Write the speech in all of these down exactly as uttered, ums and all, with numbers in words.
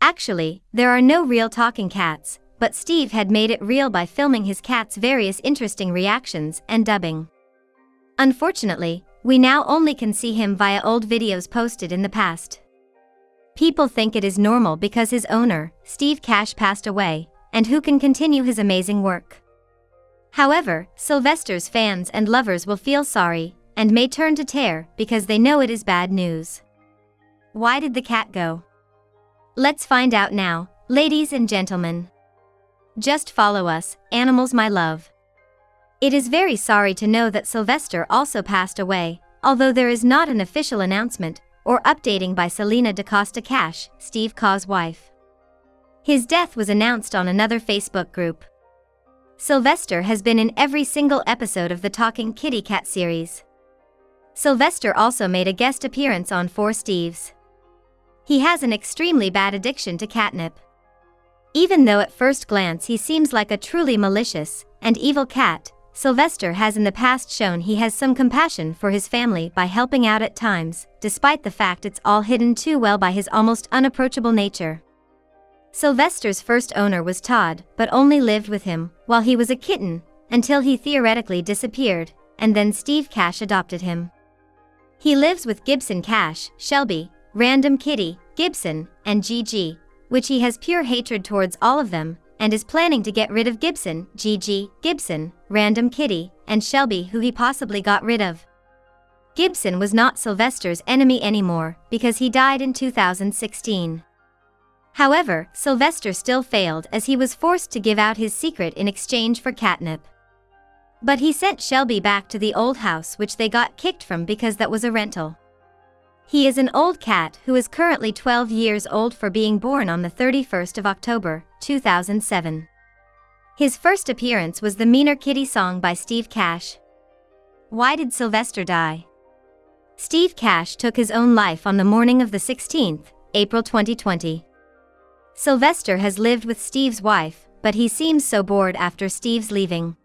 Actually, there are no real talking cats, but Steve had made it real by filming his cat's various interesting reactions and dubbing. Unfortunately, we now only can see him via old videos posted in the past. People think it is normal because his owner, Steve Cash, passed away, and who can continue his amazing work. However, Sylvester's fans and lovers will feel sorry, and may turn to tear because they know it is bad news. Why did the cat go? Let's find out now, ladies and gentlemen. Just follow us, Animals My Love. It is very sorry to know that Sylvester also passed away, although there is not an official announcement or updating by Selena DaCosta Cash, Steve Ca's wife. His death was announced on another Facebook group. Sylvester has been in every single episode of the Talking Kitty Cat series. Sylvester also made a guest appearance on Four Steves. He has an extremely bad addiction to catnip. Even though at first glance he seems like a truly malicious and evil cat, Sylvester has in the past shown he has some compassion for his family by helping out at times, despite the fact it's all hidden too well by his almost unapproachable nature. Sylvester's first owner was Todd, but only lived with him while he was a kitten, until he theoretically disappeared, and then Steve Cash adopted him. He lives with Gibson Cash, Shelby, Random Kitty, Gibson, and Gigi, which he has pure hatred towards all of them, and is planning to get rid of Gibson, Gigi, Gibson, Random Kitty, and Shelby, who he possibly got rid of. Gibson was not Sylvester's enemy anymore, because he died in two thousand sixteen. However, Sylvester still failed as he was forced to give out his secret in exchange for catnip. But he sent Shelby back to the old house which they got kicked from because that was a rental. He is an old cat who is currently twelve years old for being born on the thirty-first of October, two thousand seven. His first appearance was the Meaner Kitty song by Steve Cash. Why did Sylvester die? Steve Cash took his own life on the morning of the sixteenth, April twenty twenty. Sylvester has lived with Steve's wife, but he seems so bored after Steve's leaving.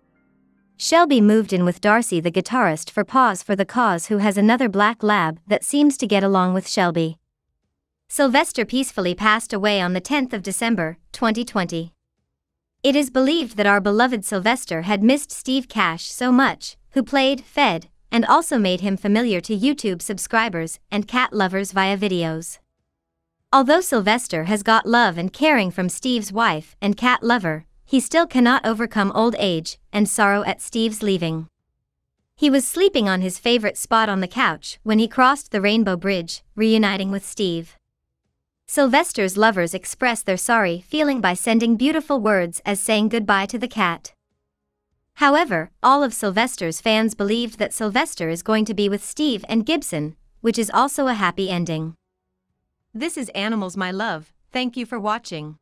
Shelby moved in with Darcy, the guitarist for Pause for the Cause, who has another black lab that seems to get along with Shelby. Sylvester peacefully passed away on the tenth of December, twenty twenty. It is believed that our beloved Sylvester had missed Steve Cash so much, who played, fed, and also made him familiar to YouTube subscribers and cat lovers via videos. Although Sylvester has got love and caring from Steve's wife and cat lover, he still cannot overcome old age and sorrow at Steve's leaving. He was sleeping on his favorite spot on the couch when he crossed the Rainbow Bridge, reuniting with Steve. Sylvester's lovers express their sorry feeling by sending beautiful words as saying goodbye to the cat. However, all of Sylvester's fans believed that Sylvester is going to be with Steve and Gibson, which is also a happy ending. This is Animals My Love, thank you for watching.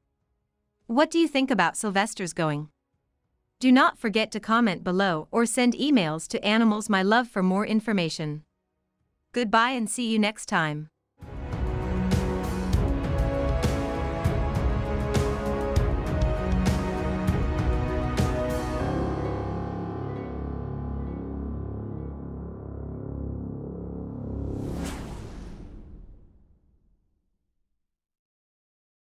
What do you think about Sylvester's going? Do not forget to comment below or send emails to Animals My Love for more information. Goodbye and see you next time.